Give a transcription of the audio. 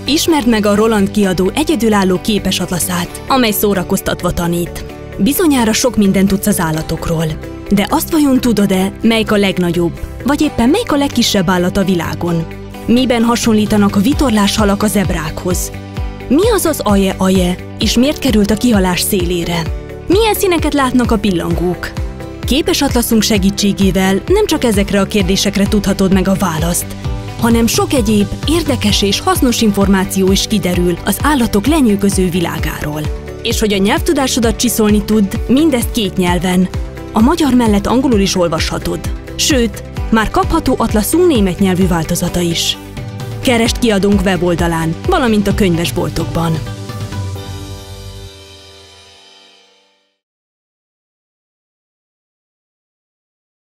Ismerd meg a Roland kiadó egyedülálló képes atlaszát, amely szórakoztatva tanít. Bizonyára sok mindent tudsz az állatokról. De azt vajon tudod-e, melyik a legnagyobb, vagy éppen melyik a legkisebb állat a világon? Miben hasonlítanak a vitorláshalak a zebrákhoz? Mi az az aje-aje, és miért került a kihalás szélére? Milyen színeket látnak a pillangók? Képes atlaszunk segítségével nem csak ezekre a kérdésekre tudhatod meg a választ, hanem sok egyéb érdekes és hasznos információ is kiderül az állatok lenyűgöző világáról. És hogy a nyelvtudásodat csiszolni tudd, mindezt 2 nyelven. A magyar mellett angolul is olvashatod. Sőt, már kapható atlaszunk német nyelvű változata is. Keresd kiadónk weboldalán, valamint a könyvesboltokban.